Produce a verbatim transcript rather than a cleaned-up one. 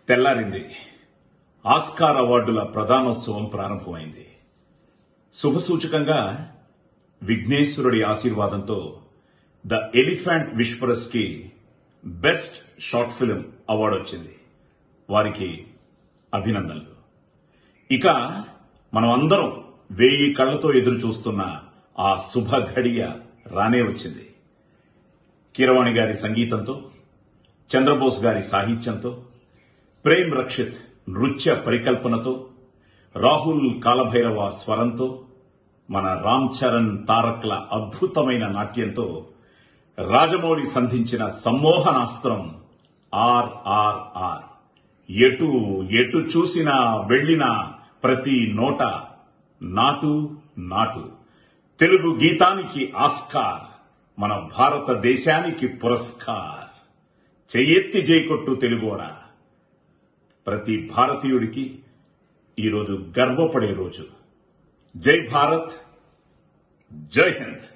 తెల్లారింది. ఆస్కార్ అవార్డుల ప్రదానోత్సవం ప్రారంభమైంది. శుభసూచకంగా విఘ్నేశ్వరుడి ఆశీర్వాదంతో ద ఎలిఫెంట్ విస్పరర్స్ కి బెస్ట్ షార్ట్ ఫిల్మ్ అవార్డు వచ్చింది. వారికి అభినందనలు. ఇక మనం అందరం వేయి కళ్లతో ఎదురు చూస్తున్న ఆ శుభ ఘడియ రానే వచ్చింది. కీరవాణి గారి సంగీతంతో, చంద్రబోస్ గారి సాహిత్యంతో, ప్రేమ్ రక్షిత్ నృత్య పరికల్పనతో, రాహుల్ కాలభైరవ స్వరంతో, మన రామ్ చరణ్ తారక్ల అద్భుతమైన నాట్యంతో రాజమౌళి సంధించిన సమ్మోహనాస్త్రం ఆర్ఆర్ఆర్. ఎటు ఎటు చూసినా వెళ్లినా ప్రతి నోట నాటు నాటు. తెలుగు గీతానికి ఆస్కార్, మన భారతదేశానికి పురస్కార్. చెయ్యెత్తి జైకొట్టు తెలుగోడా. ప్రతి భారతీయుడికి ఈరోజు గర్వపడే రోజు. జై భారత్, జై హింద్.